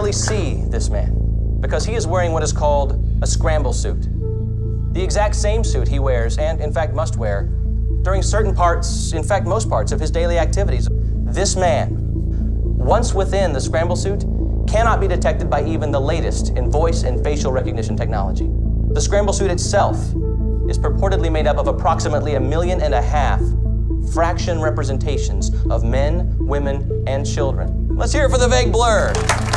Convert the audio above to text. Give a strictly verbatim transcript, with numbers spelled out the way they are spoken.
barely see this man because he is wearing what is called a scramble suit. The exact same suit he wears, and in fact must wear, during certain parts, in fact most parts, of his daily activities. This man, once within the scramble suit, cannot be detected by even the latest in voice and facial recognition technology. The scramble suit itself is purportedly made up of approximately a million and a half fraction representations of men, women, and children. Let's hear it for the vague blur.